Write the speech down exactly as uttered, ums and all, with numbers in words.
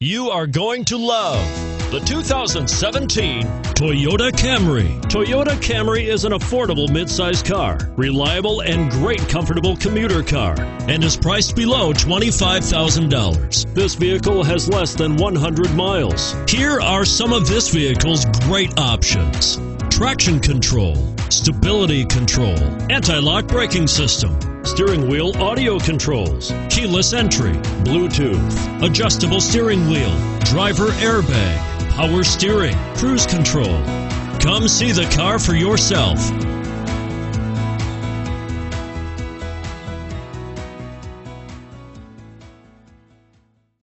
You are going to love the two thousand seventeen Toyota Camry. Toyota Camry is an affordable midsize car, reliable and great comfortable commuter car, and is priced below twenty-five thousand dollars. This vehicle has less than one hundred miles. Here are some of this vehicle's great options: traction control, stability control, anti-lock braking system, steering wheel audio controls, keyless entry, Bluetooth, adjustable steering wheel, driver airbag, power steering, cruise control. Come see the car for yourself.